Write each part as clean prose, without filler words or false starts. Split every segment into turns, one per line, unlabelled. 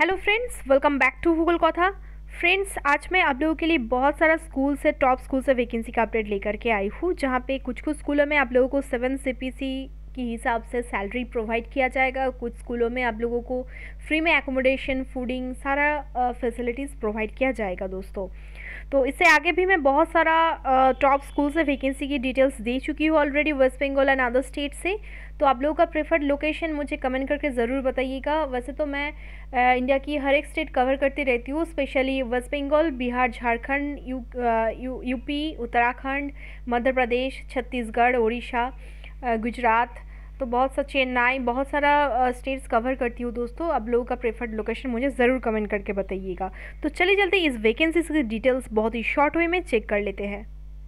Hello friends, welcome back to Google Katha. Friends, आज मैं आप लोगों के लिए बहुत सारा स्कूल से टॉप स्कूल से वैकेंसी का अपडेट लेकर के आई हूँ, जहाँ पे कुछ स्कूलों में आप लोगों को 7 CPC की हिसाब से सैलरी प्रोवाइड किया जाएगा। कुछ स्कूलों में आप लोगों को फ्री में एकोमोडेशन, फूडिंग, सारा फैसिलिटीज़ प्रोवाइड किया जाएगा दोस्तों। तो इससे आगे भी मैं बहुत सारा टॉप स्कूल से वैकेंसी की डिटेल्स दे चुकी हूँ already, West Bengal and other state से। तो आप लोगों का प्रेफर्ड लोकेशन मुझे कमेंट करके ज़रूर बताइएगा। वैसे तो मैं इंडिया की हर एक स्टेट कवर करती रहती हूँ, स्पेशली वेस्ट बंगाल, बिहार, झारखंड, यूपी, उत्तराखंड, मध्य प्रदेश, छत्तीसगढ़, उड़ीसा, गुजरात, तो बहुत सा चेन्नई, बहुत सारा स्टेट्स कवर करती हूँ दोस्तों। आप लोगों का प्रेफर्ड लोकेशन मुझे ज़रूर कमेंट करके बताइएगा। तो चलिए जल्दी इस वैकेंसीज की डिटेल्स बहुत ही शॉर्ट वे में चेक कर लेते हैं।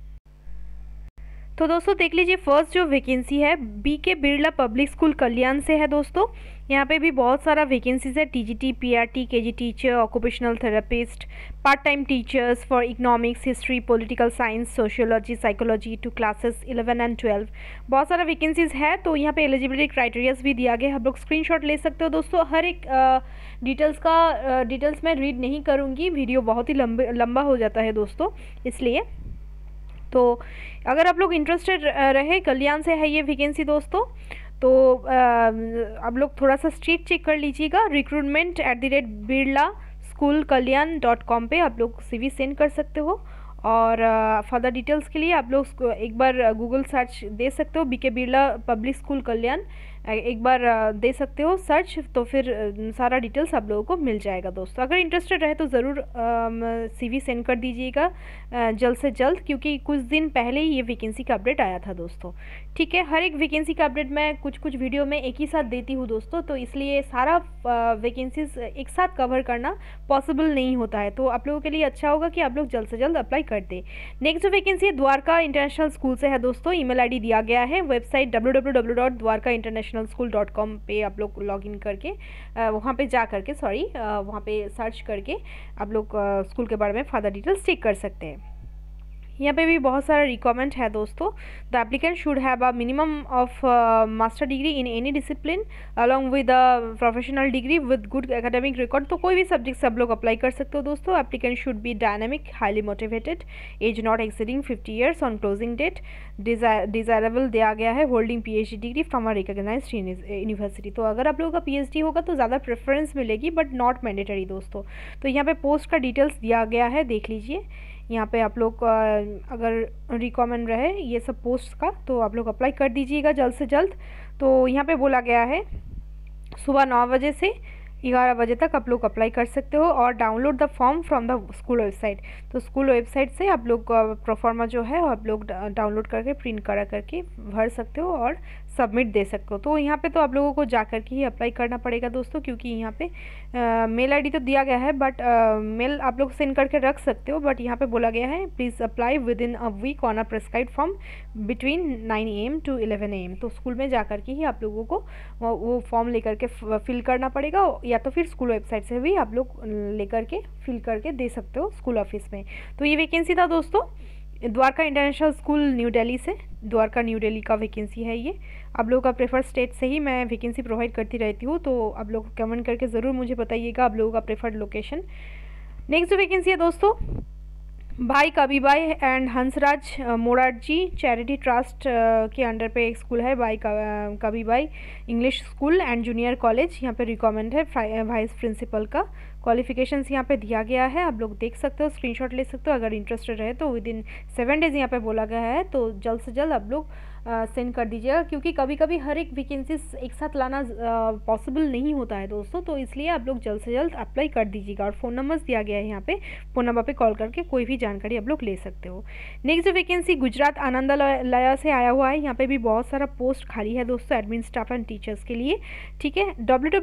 तो दोस्तों देख लीजिए, फर्स्ट जो वैकेंसी है BK Birla public school Kalyan से है दोस्तों। यहाँ पे भी बहुत सारा वैकेंसीज है, TGT, PRT, KG teacher, occupational therapist, part time teachers for economics, history, political science, sociology, psychology to classes 11 and 12। बहुत सारा वैकेंसीज है। तो यहाँ पे एलिजिबिलिटी क्राइटेरियाज भी दिया गया है, आप लोग स्क्रीनशॉट ले सकते हो दोस्तों। हर एक डिटेल्स मैं रीड नहीं करूँगी, वीडियो बहुत ही लंबा हो जाता है दोस्तों, इसलिए। तो अगर आप लोग इंटरेस्टेड रहे, कल्याण से है ये वैकेंसी दोस्तों, तो आप लोग थोड़ा सा स्ट्रीट चेक कर लीजिएगा। recruitment@birla-school-kalyan.com पे आप लोग CV सेंड कर सकते हो। और फर्दर डिटेल्स के लिए आप लोग एक बार गूगल सर्च दे सकते हो, BK Birla public school Kalyan एक बार दे सकते हो सर्च, तो फिर सारा डिटेल्स आप लोगों को मिल जाएगा दोस्तों। अगर इंटरेस्टेड रहे तो ज़रूर CV सेंड कर दीजिएगा जल्द से जल्द, क्योंकि कुछ दिन पहले ही ये वैकेंसी का अपडेट आया था दोस्तों। ठीक है, हर एक वैकेंसी का अपडेट मैं कुछ वीडियो में एक ही साथ देती हूँ दोस्तों, तो इसलिए सारा वैकेंसीज एक साथ कवर करना पॉसिबल नहीं होता है। तो आप लोगों के लिए अच्छा होगा कि आप लोग जल्द से जल्द अप्लाई कर दें। नेक्स्ट जो वैकेंसी है द्वारका इंटरनेशनल स्कूल से है दोस्तों। ईमेल ID दिया गया है, वेबसाइट www.dwarkainternationalschool.com पे आप लोग लॉगिन करके वहाँ पे जा करके वहाँ पे सर्च करके आप लोग स्कूल के बारे में फर्दर डिटेल्स चेक कर सकते हैं। यहाँ पे भी बहुत सारा रिक्वायरमेंट है दोस्तों। The applicant should have a minimum of master degree in any discipline along with a professional degree with good academic record. तो कोई भी सब्जेक्ट सब लोग अप्लाई कर सकते हो दोस्तों। Applicant should be dynamic, highly motivated, age not exceeding 50 years on closing date, desirable दिया गया है, holding PhD degree from a recognised university. तो अगर आप लोगों का PhD होगा तो ज़्यादा प्रेफरेंस मिलेगी, बट नॉट मैंडेटरी दोस्तों। तो यहाँ पे पोस्ट का डिटेल्स दिया गया है, देख लीजिए। यहाँ पे आप लोग अगर रिकमेंड रहे ये सब पोस्ट का, तो आप लोग अप्लाई कर दीजिएगा जल्द से जल्द। तो यहाँ पे बोला गया है सुबह 9 बजे से 11 बजे तक आप लोग अप्लाई कर सकते हो, और download the form from the school website. तो स्कूल वेबसाइट से आप लोग प्रोफॉर्मा जो है आप लोग डाउनलोड करके प्रिंट करा करके भर सकते हो और सबमिट दे सकते हो। तो यहाँ पे तो आप लोगों को जा कर के ही अप्लाई करना पड़ेगा दोस्तों, क्योंकि यहाँ पे मेल ID तो दिया गया है, बट मेल आप लोग सेंड करके रख सकते हो, बट यहाँ पे बोला गया है please apply within a week on a prescribed form between 9 AM to 11 AM। तो स्कूल में जा कर के ही आप लोगों को वो फॉर्म लेकर के फिल करना पड़ेगा, या तो फिर स्कूल वेबसाइट से भी आप लोग लेकर के फिल करके दे सकते हो स्कूल ऑफिस में। तो ये वैकेंसी था दोस्तों Dwarka international school new Delhi से। द्वारका न्यू दिल्ली का वैकेंसी है ये। आप लोगों का प्रेफर्ड स्टेट से ही मैं वैकेंसी प्रोवाइड करती रहती हूँ, तो आप लोग कमेंट करके ज़रूर मुझे बताइएगा आप लोगों का प्रेफर्ड लोकेशन। नेक्स्ट जो वैकेंसी है दोस्तों Bhai Kabibai and Hansraj Morarji charity trust के अंडर पे एक स्कूल है, Bhai Kabibai English school and junior college. यहाँ पे रिक्वायरमेंट है वाइस प्रिंसिपल का। क्वालिफिकेशंस यहाँ पे दिया गया है, आप लोग देख सकते हो, स्क्रीनशॉट ले सकते हो। अगर इंटरेस्टेड रहे तो विद इन 7 डेज़ यहाँ पे बोला गया है, तो जल्द से जल्द आप लोग सेंड कर दीजिएगा, क्योंकि कभी कभी हर एक वैकेंसीज एक साथ लाना पॉसिबल नहीं होता है दोस्तों। तो इसलिए आप लोग जल्द से जल्द अप्लाई कर दीजिएगा, और फ़ोन नंबर्स दिया गया है यहाँ पे, फ़ोन नंबर पे कॉल करके कोई भी जानकारी आप लोग ले सकते हो। नेक्स्ट जो वैकेंसी गुजरात आनंदालया से आया हुआ है। यहाँ पे भी बहुत सारा पोस्ट खाली है दोस्तों, एडमिन स्टाफ एंड टीचर्स के लिए। ठीक है,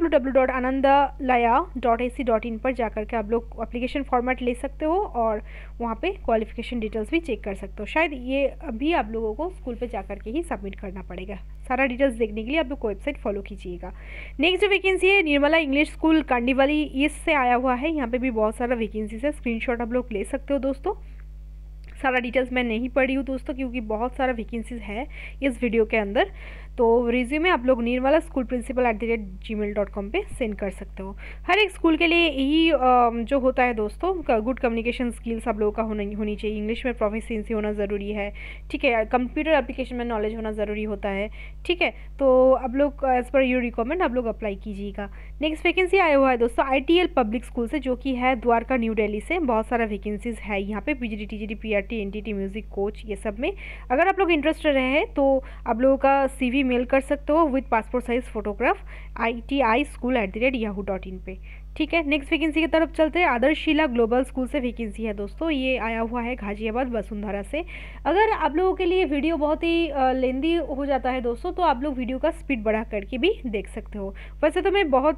www.anandalaya.ac.in पर जाकर के आप लोग एप्लीकेशन फॉर्मेट ले सकते हो, और वहाँ पे क्वालिफिकेशन डिटेल्स भी चेक कर सकते हो। शायद ये अभी आप लोगों को स्कूल पे जाकर के ही सबमिट करना पड़ेगा। सारा डिटेल्स देखने के लिए आप लोग को वेबसाइट फॉलो कीजिएगा। नेक्स्ट जो वैकेंसी है Nirmala English school Kandivali east से आया हुआ है। यहाँ पे भी बहुत सारा वैकेंसीज है, स्क्रीनशॉट आप लोग ले सकते हो दोस्तों। सारा डिटेल्स मैं नहीं पढ़ी हूँ दोस्तों, क्योंकि बहुत सारा वैकेंसीज है इस वीडियो के अंदर। तो रिज्यूमे आप लोग निर्मला स्कूल प्रिंसिपल @gmail.com पे सेंड कर सकते हो। हर एक स्कूल के लिए यही जो होता है दोस्तों, गुड कम्युनिकेशन स्किल्स आप लोगों का होनी चाहिए, इंग्लिश में प्रोफिशिएंसी होना ज़रूरी है, ठीक है, कंप्यूटर एप्लीकेशन में नॉलेज होना ज़रूरी होता है, ठीक है। तो आप लोग एज़ पर योर रिक्वायरमेंट आप लोग अप्लाई कीजिएगा। नेक्स्ट वैकेंसी आया हुआ है दोस्तों ITL पब्लिक स्कूल से, जो कि है द्वारका न्यू दिल्ली से। बहुत सारा वैकेंसीज़ है यहाँ पे, PGD TGD PRT NTT music coach ये सब में। अगर आप लोग इंटरेस्टेड रहे तो आप लोगों का CV मेल कर सकते हो with passport size photograph itiSchool@yahoo.in पे, ठीक है। नेक्स्ट वैकेंसी की तरफ चलते हैं। आदर्शशिला ग्लोबल स्कूल से वैकेंसी है दोस्तों, ये आया हुआ है गाजियाबाद वसुंधरा से। अगर आप लोगों के लिए वीडियो बहुत ही लेंदी हो जाता है दोस्तों, तो आप लोग वीडियो का स्पीड बढ़ा करके भी देख सकते हो। वैसे तो मैं बहुत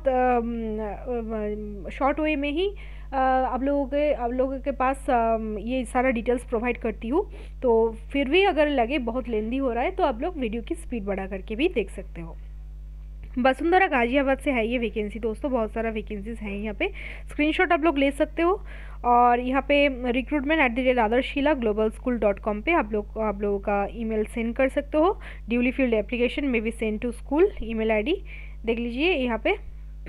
शॉर्ट वे में ही आप लोगों के पास ये सारा डिटेल्स प्रोवाइड करती हूँ, तो फिर भी अगर लगे बहुत लेंदी हो रहा है तो आप लोग वीडियो की स्पीड बढ़ा करके भी देख सकते हो। वसुंधरा गाजियाबाद से है ये वैकेंसी दोस्तों, बहुत सारा वैकेंसीज हैं यहाँ पे, स्क्रीनशॉट आप लोग ले सकते हो। और यहाँ पे recruitment @adarshila-global-school.com पे आप लोगों का ईमेल सेंड कर सकते हो। Duly filled application may be send to school, email ID देख लीजिए यहाँ पे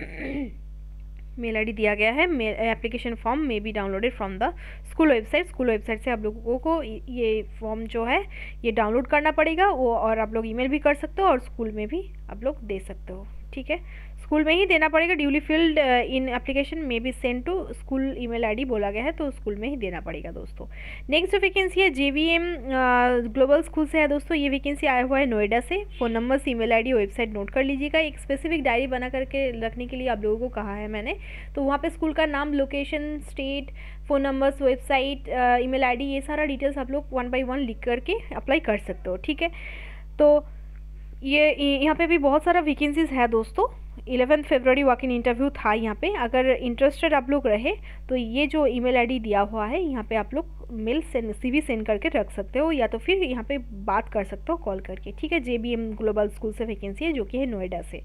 मेल ID दिया गया है। Application form may be downloaded from the school website से आप लोगों को ये फॉर्म जो है ये डाउनलोड करना पड़ेगा वो, और आप लोग ईमेल भी कर सकते हो और स्कूल में भी आप लोग दे सकते हो, ठीक है। स्कूल में ही देना पड़ेगा। ड्यूली फिल्ड इन एप्लीकेशन में भी send to school email ID बोला गया है, तो स्कूल में ही देना पड़ेगा दोस्तों। नेक्स्ट जो वैकेंसी है JVM ग्लोबल स्कूल से है दोस्तों, ये वैकेंसी आया हुआ है नोएडा से। Phone number email ID website note कर लीजिएगा। एक स्पेसिफिक डायरी बना करके रखने के लिए आप लोगों को कहा है मैंने, तो वहाँ पे स्कूल का नाम, location, state, phone numbers, website, email ID ये सारा डिटेल्स आप लोग 1 by 1 लिख करके अप्लाई कर सकते हो, ठीक है। तो ये यहाँ पे भी बहुत सारा वैकेंसीज़ है दोस्तों। 11 फरवरी वॉक इन इंटरव्यू था यहाँ पे। अगर इंटरेस्टेड आप लोग रहे तो ये जो ईमेल ID दिया हुआ है यहाँ पे आप लोग मेल CV सेंड करके रख सकते हो, या तो फिर यहाँ पे बात कर सकते हो कॉल करके, ठीक है। JBM ग्लोबल स्कूल से वैकेंसी है जो कि है नोएडा से।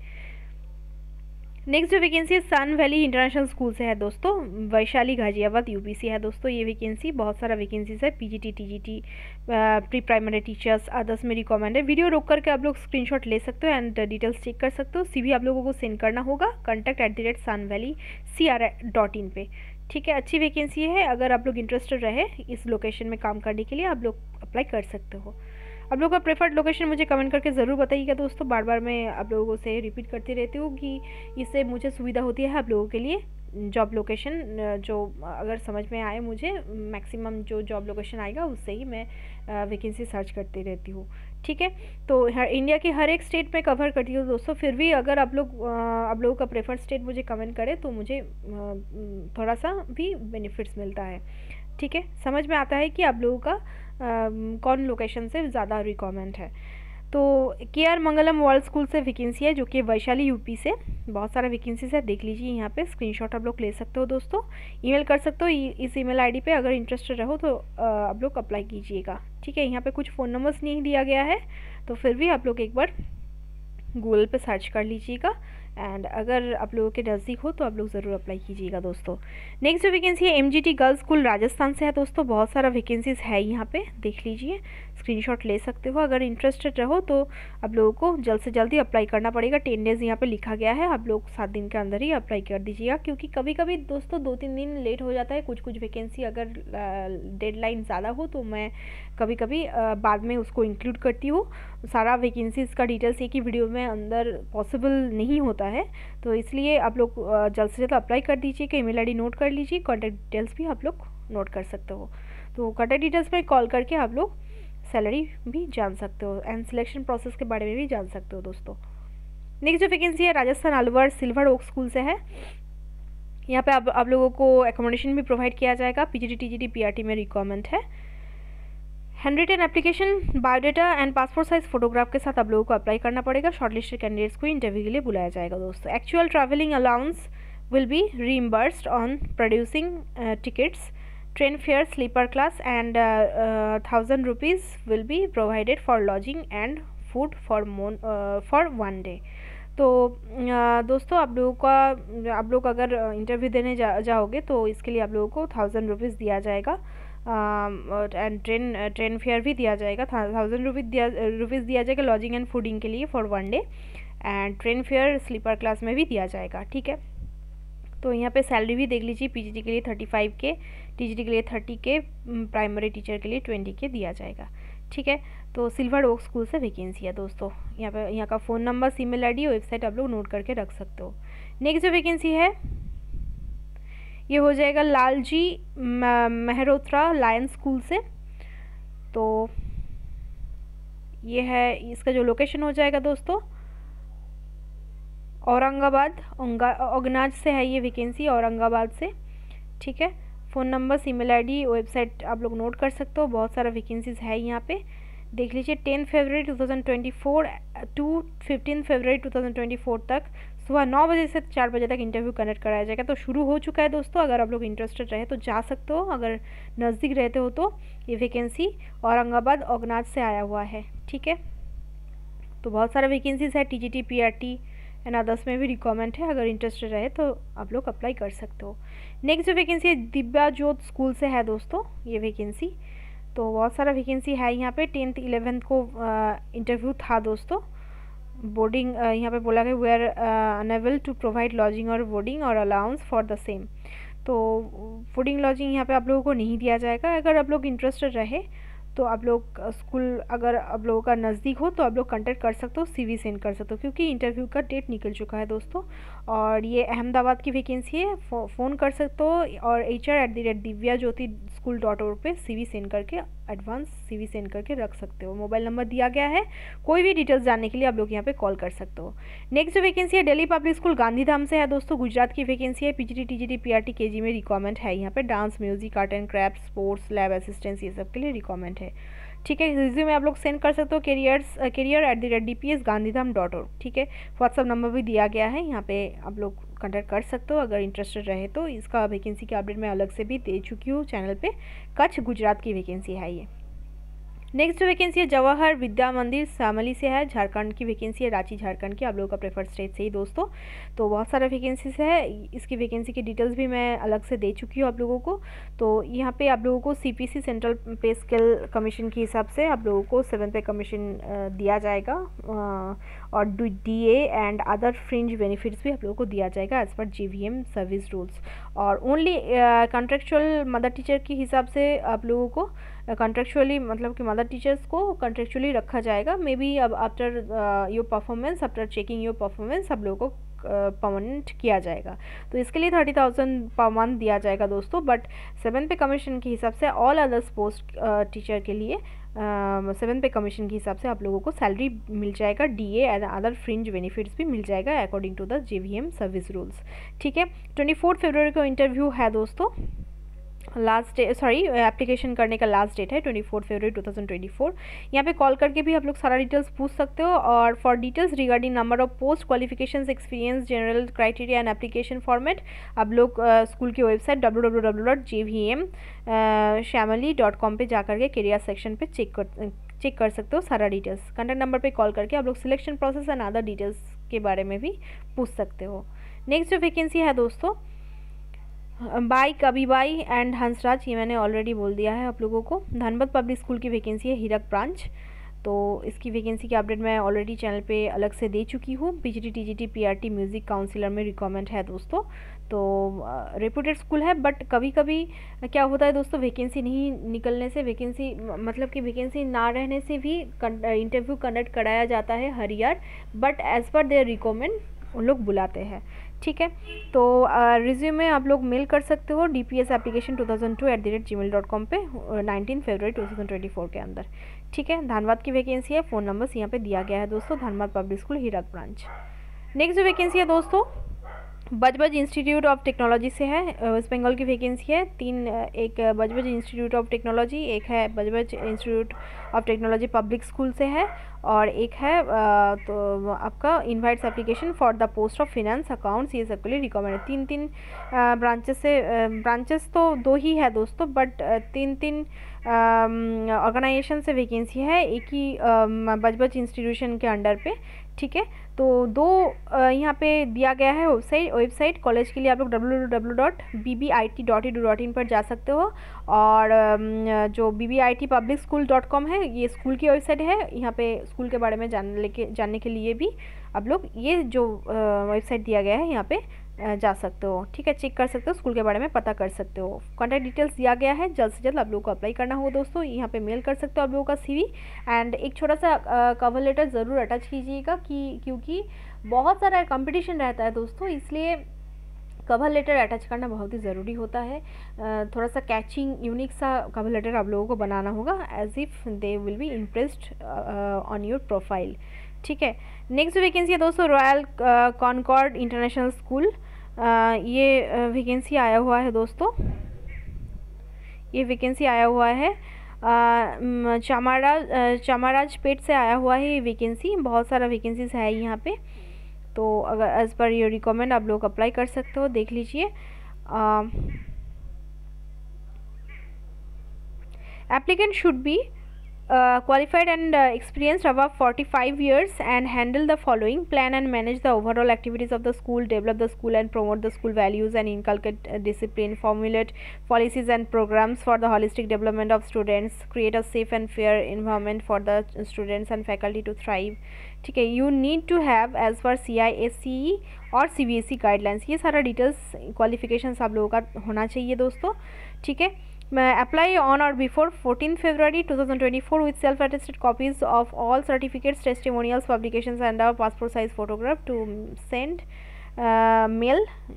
नेक्स्ट जो वैकेंसी है सन वैली इंटरनेशनल स्कूल से है दोस्तों, वैशाली गाजियाबाद UP से है दोस्तों ये वैकेंसी। बहुत सारा वैकेंसीज है, PGT TGT pre primary teachers others में रिकमेंड है। वीडियो रोक करके आप लोग स्क्रीनशॉट ले सकते हो एंड डिटेल्स चेक कर सकते हो। CV आप लोगों को सेंड करना होगा contact@sunvalleycr.in पे, ठीक है। अच्छी वैकेंसी है, अगर आप लोग इंटरेस्टेड रहे इस लोकेशन में काम करने के लिए आप लोग अप्लाई कर सकते हो। आप लोगों का प्रेफर्ड लोकेशन मुझे कमेंट करके ज़रूर बताइएगा दोस्तों। बार बार मैं आप लोगों से रिपीट करती रहती हूँ कि इससे मुझे सुविधा होती है आप लोगों के लिए। जॉब लोकेशन जो अगर समझ में आए मुझे, मैक्सिमम जो जॉब लोकेशन आएगा उससे ही मैं वैकेंसी सर्च करती रहती हूँ, ठीक है। तो इंडिया के हर एक स्टेट में कवर करती हूँ दोस्तों। फिर भी अगर आप लोगों का प्रेफर्ड स्टेट मुझे कमेंट करें तो मुझे थोड़ा सा भी बेनिफिट्स मिलता है, ठीक है। समझ में आता है कि आप लोगों का कौन लोकेशन से ज़्यादा रिक्वायरमेंट है। तो KR मंगलम वर्ल्ड स्कूल से वैकेंसी है जो कि वैशाली UP से। बहुत सारा वैकेंसीज है, देख लीजिए यहाँ पे, स्क्रीनशॉट आप लोग ले सकते हो दोस्तों। ईमेल कर सकते हो इस ईमेल ID पे, अगर इंटरेस्टेड रहो तो आप लोग अप्लाई कीजिएगा, ठीक है। यहाँ पे कुछ फ़ोन नंबर्स नहीं दिया गया है, तो फिर भी आप लोग एक बार गूगल पे सर्च कर लीजिएगा एंड अगर आप लोगों के नज़दीक हो तो आप लोग ज़रूर अप्लाई कीजिएगा दोस्तों। नेक्स्ट जो वैकेंसी है MGT गर्ल्स स्कूल राजस्थान से है दोस्तों। बहुत सारा वैकेंसीज है यहाँ पे, देख लीजिए, स्क्रीनशॉट ले सकते हो। अगर इंटरेस्टेड रहो तो आप लोगों को जल्द से जल्दी अप्लाई करना पड़ेगा। 10 डेज़ यहाँ पे लिखा गया है, आप लोग 7 दिन के अंदर ही अप्लाई कर दीजिएगा, क्योंकि कभी कभी दोस्तों 2-3 दिन लेट हो जाता है। कुछ वैकेंसी अगर डेडलाइन ज़्यादा हो तो मैं कभी कभी बाद में उसको इंक्लूड करती हूँ। सारा वैकेंसीज़ का डिटेल्स एक ही वीडियो में अंदर पॉसिबल नहीं होता है, तो इसलिए आप लोग जल्द से जल्द अप्लाई कर दीजिए। कि ईमेल ID नोट कर लीजिए, कॉन्टैक्ट डिटेल्स भी आप लोग नोट कर सकते हो। तो कॉन्टैक्ट डिटेल्स में कॉल करके आप लोग सैलरी भी जान सकते हो एंड सिलेक्शन प्रोसेस के बारे में भी जान सकते हो दोस्तों। नेक्स्ट जो वैकेंसी है Rajasthan Alwar silver oak school से है। यहाँ पे आप लोगों को एकोमोडेशन भी प्रोवाइड किया जाएगा। PGT TGT PRT में रिक्वायरमेंट है। Hand written application, biodata and passport size photograph के साथ आप लोगों को अप्लाई करना पड़ेगा। शॉर्टलिस्टेड कैंडिडेट्स को इंटरव्यू के लिए बुलाया जाएगा दोस्तों। Actual travelling allowance will be reimbursed on producing tickets, train fare sleeper class and 1000 rupees will be provided for lodging and food for 1 day. तो दोस्तों आप लोग अगर इंटरव्यू देने जाओगे तो इसके लिए आप लोगों को 1000 रुपीज़ दिया जाएगा एंड ट्रेन फेयर भी दिया जाएगा, 1000 रुपीज़ दिया जाएगा लॉजिंग एंड फूडिंग के लिए for 1 day, and train fare sleeper class में भी दिया जाएगा। ठीक है, तो यहाँ पे सैलरी भी देख लीजिए, पीजीटी के लिए 35K, टीजीटी के लिए 30K, प्राइमरी टीचर के लिए 20K दिया जाएगा। ठीक है, तो सिल्वर ओक स्कूल से वैकेंसी है दोस्तों। यहाँ का phone number, email ID, website आप लोग नोट करके रख सकते हो। नेक्स्ट जो वैकेंसी है ये हो जाएगा लालजी मेहरोत्रा लायन स्कूल से। तो ये है, इसका जो लोकेशन हो जाएगा दोस्तों औरंगाबाद, ओगनाज से है ये वैकेंसी, औरंगाबाद से। ठीक है, phone number, email ID, website आप लोग नोट कर सकते हो। बहुत सारा वैकेंसीज़ है यहाँ पे, देख लीजिए। 10 फरवरी 2024 टू 15 फरवरी 2024 तक सुबह 9 बजे से 4 बजे तक इंटरव्यू कंडक्ट कराया जाएगा। तो शुरू हो चुका है दोस्तों, अगर आप लोग इंटरेस्टेड रहे तो जा सकते हो, अगर नज़दीक रहते हो तो। ये वैकेंसी औरंगाबाद ओगनाज से आया हुआ है। ठीक है, तो बहुत सारा वैकेंसीज़ है, टीजीटी, पीआरटी एंड अदर्स में भी रिक्वायरमेंट है, अगर इंटरेस्टेड रहे तो आप लोग अप्लाई कर सकते हो। नेक्स्ट जो वैकेंसी है दिव्या ज्योत स्कूल से है दोस्तों ये वैकेंसी। तो बहुत सारा वैकेंसी है यहाँ पे। 10th 11th को इंटरव्यू था दोस्तों। बोर्डिंग यहाँ पे बोला गया, we are unable to provide lodging और बोर्डिंग और अलाउंस फॉर द सेम। तो फूडिंग लॉजिंग यहाँ पे आप लोगों को नहीं दिया जाएगा। अगर आप लोग इंटरेस्टेड रहे तो आप लोग स्कूल, अगर आप लोगों का नज़दीक हो तो आप लोग कांटेक्ट कर सकते हो, CV सेंड कर सकते हो, क्योंकि इंटरव्यू का डेट निकल चुका है दोस्तों। और ये अहमदाबाद की वैकेंसी है, फ़ोन कर सकते हो और hr@divyajyoti.school.org पे CV सेंड करके, एडवांस CV सेंड करके रख सकते हो। मोबाइल नंबर दिया गया है, कोई भी डिटेल्स जानने के लिए आप लोग यहाँ पे कॉल कर सकते हो। नेक्स्ट जो वैकेंसी है दिल्ली पब्लिक स्कूल गांधीधाम से है दोस्तों, गुजरात की वैकेंसी है। पीजीटी, टीजीटी, पीआरटी, केजी में रिक्वायरमेंट है यहाँ पे। Dance, music, art and craft, sports, lab assistance, ये सब के लिए रिक्वायरमेंट है। ठीक है, रिज्यूमे आप लोग सेंड कर सकते हो career@dpsgandhidham.org। ठीक है, व्हाट्सअप नंबर भी दिया गया है, यहाँ पे आप लोग कॉन्टैक्ट कर सकते हो अगर इंटरेस्टेड रहे तो। इसका वैकेंसी की अपडेट मैं अलग से भी दे चुकी हूँ चैनल पे। कच्छ गुजरात की वैकेंसी है ये। नेक्स्ट जो वैकेंसी है जवाहर विद्या मंदिर शामली से है, झारखंड की वैकेंसी है, रांची झारखंड की, आप लोगों का प्रेफर्ड स्टेट से ही दोस्तों। तो बहुत सारा वैकेंसीज है, इसकी वैकेंसी की डिटेल्स भी मैं अलग से दे चुकी हूँ आप लोगों को। तो यहाँ पे आप लोगों को CPC central pay scale commission के हिसाब से आप लोगों को 7 पे कमीशन दिया जाएगा, और DA and other fringe benefits भी आप लोगों को दिया जाएगा as per JVM service rules. और ओनली कॉन्ट्रेक्चुअल मदर टीचर के हिसाब से आप लोगों को कॉन्ट्रेक्चुअली, मतलब कि मदर टीचर्स को कॉन्ट्रेक्चुअली रखा जाएगा। मे बी अब after your performance, after checking your performance आप लोगों को परमानेंट किया जाएगा। तो इसके लिए 30,000 पर मंथ दिया जाएगा दोस्तों। बट 7 पे कमीशन के हिसाब से ऑल अदर्स पोस्ट टीचर के लिए 7 पे कमीशन के हिसाब से आप लोगों को सैलरी मिल जाएगा, DA and other fringe benefits भी मिल जाएगा according to the JVM service rules. ठीक है, 24 फरवरी को इंटरव्यू है दोस्तों। लास्ट डे, सॉरी, एप्लीकेशन करने का लास्ट डेट है 24 फरवरी 2024। यहाँ पे कॉल करके भी आप लोग सारा डिटेल्स पूछ सकते हो। और for details regarding number of post, qualifications, experience, general criteria and application format आप लोग स्कूल की वेबसाइट www.jvmshamali.com पे जा करके करियर सेक्शन पे चेक कर सकते हो सारा डिटेल्स। कॉन्टैक्ट नंबर पे कॉल करके आप लोग selection process and other details के बारे में भी पूछ सकते हो। नेक्स्ट जो वैकेंसी है दोस्तों बाई कबीबाई एंड हंसराज, ये मैंने ऑलरेडी बोल दिया है आप लोगों को। धनबाद पब्लिक स्कूल की वैकेंसी है, हीरक ब्रांच। तो इसकी वैकेंसी की अपडेट मैं ऑलरेडी चैनल पे अलग से दे चुकी हूँ। PGT, TGT, PRT, music counsellor में रिक्वायरमेंट है दोस्तों। तो रेपुटेड स्कूल है, बट कभी कभी क्या होता है दोस्तों, वैकेंसी नहीं निकलने से, वैकेंसी मतलब कि वैकेंसी ना रहने से भी इंटरव्यू कंडक्ट कराया जाता है हर year, but as per their requirement उन लोग बुलाते हैं। ठीक है, तो रिज्यूमे आप लोग मेल कर सकते हो dpsapplication2002@gmail.com पे 19 फरवरी 2024 के अंदर। ठीक है, धनबाद की वैकेंसी है, फ़ोन नंबर्स यहाँ पे दिया गया है दोस्तों, Dhanbad public school Hirak branch. Next जो वैकेंसी है दोस्तों बजबज इंस्टीट्यूट ऑफ टेक्नोलॉजी से है, वेस्ट बंगाल की वैकेंसी है। एक बजबज इंस्टीट्यूट ऑफ टेक्नोलॉजी, एक है Budge Budge institute of technology public school से है, और एक है तो आपका invites application for the post of finance accounts, ये सबके लिए रिकमेंड है। 3 ब्रांचेस से, ब्रांचेस तो 2 ही है दोस्तों, बट 3 ऑर्गेनाइजेशन से वैकेंसी है, एक ही बजबज इंस्टीट्यूशन के अंडर पे ठीक है। तो दो यहाँ पे दिया गया है वेबसाइट कॉलेज के लिए, आप लोग www.bbit.edu.in पर जा सकते हो। और जो bbitpublicschool.com है ये स्कूल की वेबसाइट है, यहाँ पे स्कूल के बारे में जानने के लिए भी आप लोग ये जो वेबसाइट दिया गया है यहाँ पे जा सकते हो। ठीक है, चेक कर सकते हो, स्कूल के बारे में पता कर सकते हो। कॉन्टैक्ट डिटेल्स दिया गया है, जल्द से जल्द आप लोगों को अप्लाई करना होगा दोस्तों। यहाँ पे मेल कर सकते हो आप लोगों का CV एंड एक छोटा सा कवर लेटर ज़रूर अटैच कीजिएगा क्योंकि बहुत सारा कंपटीशन रहता है दोस्तों, इसलिए कवर लेटर अटैच करना बहुत ही ज़रूरी होता है। थोड़ा सा कैचिंग यूनिक सा कवर लेटर आप लोगों को बनाना होगा, as if they will be impressed on your profile. ठीक है, नेक्स्ट वैकेंसी है दोस्तों रॉयल कॉनकॉर्ड इंटरनेशनल स्कूल। ये वैकेंसी आया हुआ है दोस्तों, ये वैकेंसी आया हुआ है चामाराजपेट से आया हुआ है ये वैकेंसी। बहुत सारा वैकेंसीज है यहाँ पे, तो अगर एज पर योर रिकमेंड आप लोग अप्लाई कर सकते हो, देख लीजिए। Applicant should be qualified and experienced above 45 years and handle the following: plan and manage the overall activities of the school, develop the school and promote the school values and inculcate discipline, formulate policies and programs for the holistic development of students, create a safe and fair environment for the students and faculty to thrive। ठीक है, you need to have as per CISCE और CBSE guidelines, ये सारा details qualifications आप लोगों का होना चाहिए दोस्तों। ठीक है, apply on or before 14 February 2024 with self-attested copies of all certificates, testimonials, publications and a passport size photograph to send mail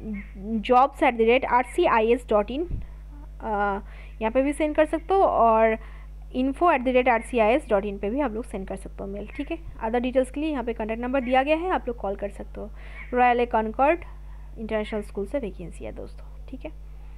jobs@rcis.in यहाँ पे भी सेंड कर सकते हो और info@rcis.in पे भी आप लोग सेंड कर सकते हो मेल। ठीक है, अदर डिटेल्स के लिए यहाँ पे कॉन्टैक्ट नंबर दिया गया है, आप लोग कॉल कर सकते हो। रॉयल कॉनकॉर्ड इंटरनेशनल स्कूल से वैकेंसी है दोस्तों। ठीक है,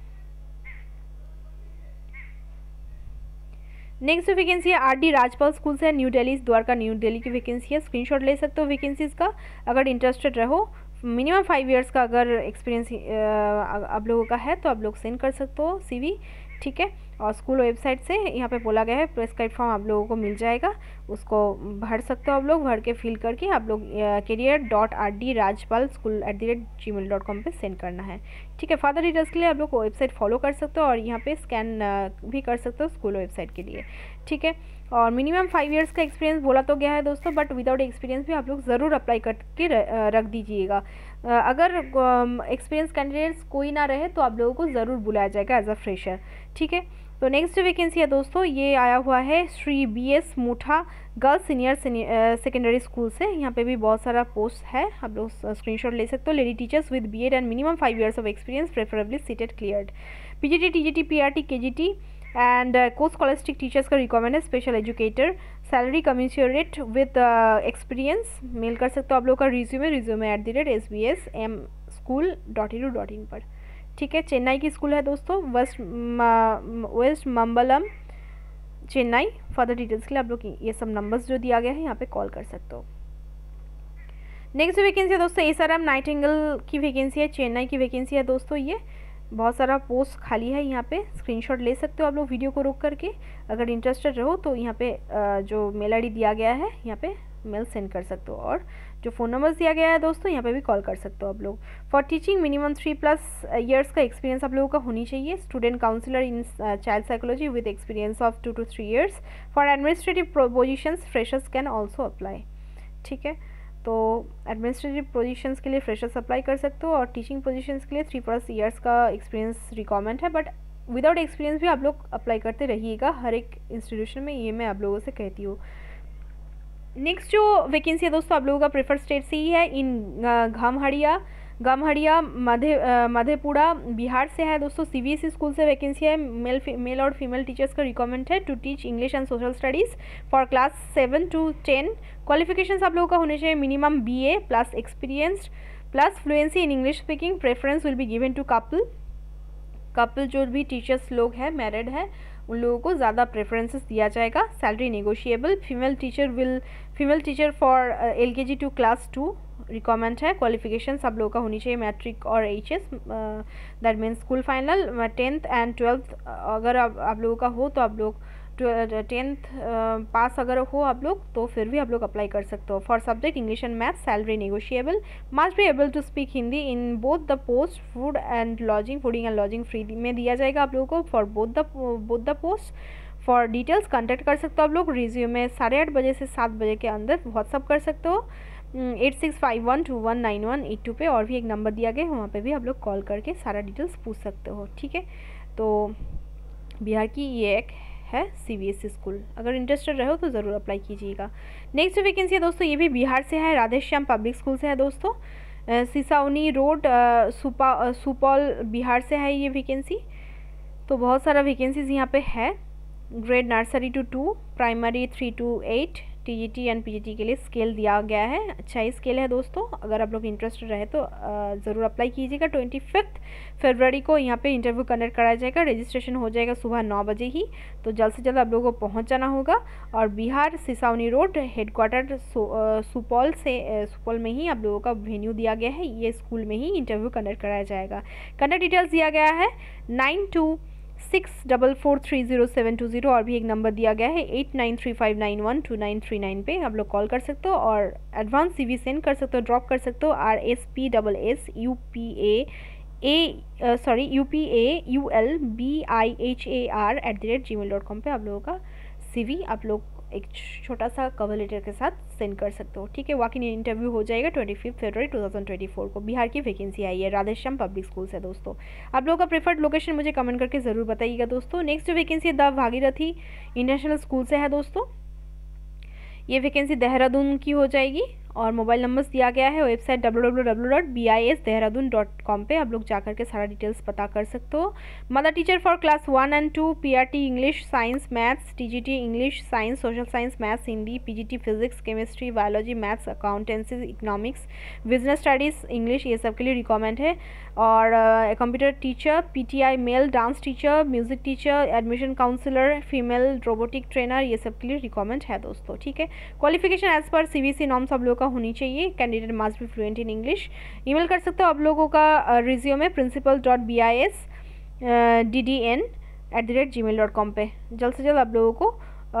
नेक्स्ट वैकेंसी है RD राजपाल स्कूल से, न्यू दिल्ली, द्वारका न्यू दिल्ली की वैकेंसी है। स्क्रीनशॉट ले सकते हो वैकेंसीज का अगर इंटरेस्टेड रहो। मिनिमम 5 इयर्स का अगर एक्सपीरियंस आप लोगों का है तो आप लोग सेंड कर सकते हो CV। ठीक है, और स्कूल वेबसाइट से यहाँ पे बोला गया है प्रेस्क्राइब फॉर्म आप लोगों को मिल जाएगा, उसको भर सकते हो आप लोग, भर के फिल करके आप लोग career.rdrajpalschool@gmail.com पे सेंड करना है। ठीक है, फर्दर डिटेल्स के लिए आप लोग वेबसाइट फॉलो कर सकते हो और यहाँ पे स्कैन भी कर सकते हो स्कूल वेबसाइट के लिए। ठीक है, और मिनिमम 5 इयर्स का एक्सपीरियंस बोला तो गया है दोस्तों, बट विदाउट एक्सपीरियंस भी आप लोग ज़रूर अप्लाई करके रख दीजिएगा। अगर एक्सपीरियंस कैंडिडेट्स कोई ना रहे तो आप लोगों को ज़रूर बुलाया जाएगा एज अ फ्रेशर। ठीक है, तो नेक्स्ट वैकेंसी है दोस्तों, ये आया हुआ है Shri BS Mutha girls senior secondary school से। यहाँ पे भी बहुत सारा पोस्ट है, आप लोग स्क्रीनशॉट ले सकते हो। Lady teachers with BEd and minimum 5 years of experience, preferably CTET cleared. PGT, TGT, PRT, KGT and co-scholastic teachers का रिक्वायरमेंट है। Special educator, salary commensurate with experience. Mail कर सकते हो आप लोग का resume@sbsmschool.edu.in पर। ठीक है, चेन्नई की स्कूल है दोस्तों, west Mambalam Chennai. Further details के लिए आप लोग ये सब नंबर्स जो दिया गया है यहाँ पे कॉल कर सकते हो। नेक्स्ट वैकेंसी है दोस्तों SRM नाइटिंगेल की वैकेंसी है, चेन्नई की वैकेंसी है दोस्तों। ये बहुत सारा पोस्ट खाली है, यहाँ पे स्क्रीनशॉट ले सकते हो आप लोग वीडियो को रोक करके। अगर इंटरेस्टेड रहो तो यहाँ पे जो मेल ID दिया गया है यहाँ पे मेल सेंड कर सकते हो और जो फ़ोन नंबर्स दिया गया है दोस्तों यहाँ पे भी कॉल कर सकते हो आप लोग। फॉर टीचिंग मिनिमम 3+ ईयर्स का एक्सपीरियंस आप लोगों का होनी चाहिए। Student counsellor in child psychology with experience of 2 to 3 years. For administrative positions freshers can also apply. ठीक है, तो एडमिनिस्ट्रेटिव पोजीशंस के लिए फ्रेशर्स अप्लाई कर सकते हो और टीचिंग पोजीशंस के लिए 3+ ईयर्स का एक्सपीरियंस रिक्वायरमेंट है, बट विदाउट एक्सपीरियंस भी आप लोग अप्लाई करते रहिएगा हर एक इंस्टीट्यूशन में, ये मैं आप लोगों से कहती हूँ। नेक्स्ट जो वैकेंसी है दोस्तों आप लोगों का प्रेफर स्टेट से ही है, इन गमहड़िया मधेपुरा बिहार से है दोस्तों। CBSE स्कूल से वैकेंसी है। मेल और फीमेल टीचर्स का रिक्वायरमेंट है to teach English and social studies for class 7 to 10। Qualifications आप लोगों का होने चाहिए minimum BA plus experienced plus fluency in English speaking. Preference will be given to couple जो भी टीचर्स लोग हैं मैरिड है उन लोगों को ज़्यादा प्रेफरेंसेस दिया जाएगा। Salary negotiable. Female teacher for LKG to class 2 requirement है। क्वालिफिकेशंस आप लोगों का होनी चाहिए मैट्रिक और HS, that means school final 10th and 12th अगर आप लोगों का हो तो आप लोग 10th पास अगर हो आप लोग तो फिर भी आप लोग अप्लाई कर सकते हो। For subject English and math salary negotiable, must be able to speak Hindi in both the post, fooding and lodging free में दिया जाएगा आप लोगों को for both the post. For details contact कर सकते हो आप लोग। रिज्यूमे 8:30 बजे से 7 बजे के अंदर व्हाट्सअप कर सकते हो 8651219182 पे, और भी एक नंबर दिया गया है वहाँ पे भी आप लोग कॉल करके सारा डिटेल्स पूछ सकते हो। ठीक है, तो बिहार की ये एक है CBSE स्कूल, अगर इंटरेस्टेड रहो तो ज़रूर अप्लाई कीजिएगा। नेक्स्ट वैकेंसी है दोस्तों, ये भी बिहार से है, राधेश्याम पब्लिक स्कूल से है दोस्तों, सिसौनी रोड, सुपौल बिहार से है ये वैकेंसी। तो बहुत सारा वैकेंसीज यहाँ पे है। Grade nursery two 2, primary 3 to 8, TGT and PGT के लिए स्केल दिया गया है। अच्छा ही स्केल है दोस्तों, अगर आप लोग इंटरेस्टेड रहे तो ज़रूर अप्लाई कीजिएगा। 25 फरवरी को यहाँ पे इंटरव्यू कंडक्ट कराया जाएगा। रजिस्ट्रेशन हो जाएगा सुबह 9 बजे ही, तो जल्द से जल्द आप लोगों को पहुँच जाना होगा। और बिहार सिसौनी रोड हेडक्वार्टर सुपौल में ही आप लोगों का वेन्यू दिया गया है, ये स्कूल में ही इंटरव्यू कंडक्ट कराया जाएगा। कंडक्ट डिटेल्स दिया गया है 9264430720, और भी एक नंबर दिया गया है 8935912939 पे आप लोग कॉल कर सकते हो और एडवांस CV सेंड कर सकते हो, ड्रॉप कर सकते हो RSPSSUPAULBIHAR@gmail.com पे आप लोगों का CV आप लोग एक छोटा सा कवर लेटर के साथ सेंड कर सकते हो। ठीक है, वॉक-इन इंटरव्यू हो जाएगा 25 फरवरी 2024 को। बिहार की वैकेंसी आई है, राधेश्याम पब्लिक स्कूल से दोस्तों। आप लोगों का प्रेफर्ड लोकेशन मुझे कमेंट करके ज़रूर बताइएगा दोस्तों। Next vacancy the Bhagirathi international school से है दोस्तों, ये वैकेंसी देहरादून की हो जाएगी और मोबाइल नंबर्स दिया गया है। वेबसाइट www.bisdehradun.com पे आप लोग जाकर के सारा डिटेल्स पता कर सकते हो। Mother teacher for class 1 and 2, PRT English, science, maths, TGT English, science, social science, maths, Hindi, PGT physics, chemistry, biology, maths, accountancy, economics, business studies, English, ये सब के लिए रिक्वायरमेंट है। और computer teacher, PTI male, dance teacher, music teacher, admission counsellor, female robotic trainer, ये सब के लिए रिक्वायरमेंट है दोस्तों। ठीक है, qualification as per CBSE norms आप लोगों का होनी चाहिए। Candidate must be fluent in English. Email कर सकते हो आप लोगों का रिज्यूमे principal.bisddn@gmail.com पे। जल्द से जल्द आप लोगों को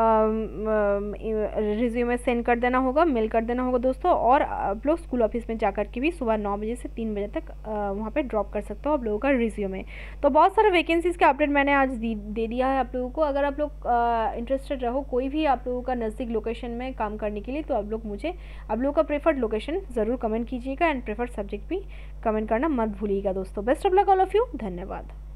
रिज्यूमे सेंड कर देना होगा, मेल कर देना होगा दोस्तों। और आप लोग स्कूल ऑफिस में जाकर के भी सुबह 9 बजे से 3 बजे तक वहाँ पे ड्रॉप कर सकते हो आप लोगों का रिज्यूमे। तो बहुत सारे वैकेंसीज़ का अपडेट मैंने आज दे दिया है आप लोगों को। अगर आप लोग इंटरेस्टेड रहो कोई भी आप लोगों का नज़दीक लोकेशन में काम करने के लिए, तो आप लोग मुझे आप लोगों का प्रेफर्ड लोकेशन ज़रूर कमेंट कीजिएगा एंड प्रेफर्ड सब्जेक्ट भी कमेंट करना मत भूलिएगा दोस्तों। Best of luck all of you, धन्यवाद।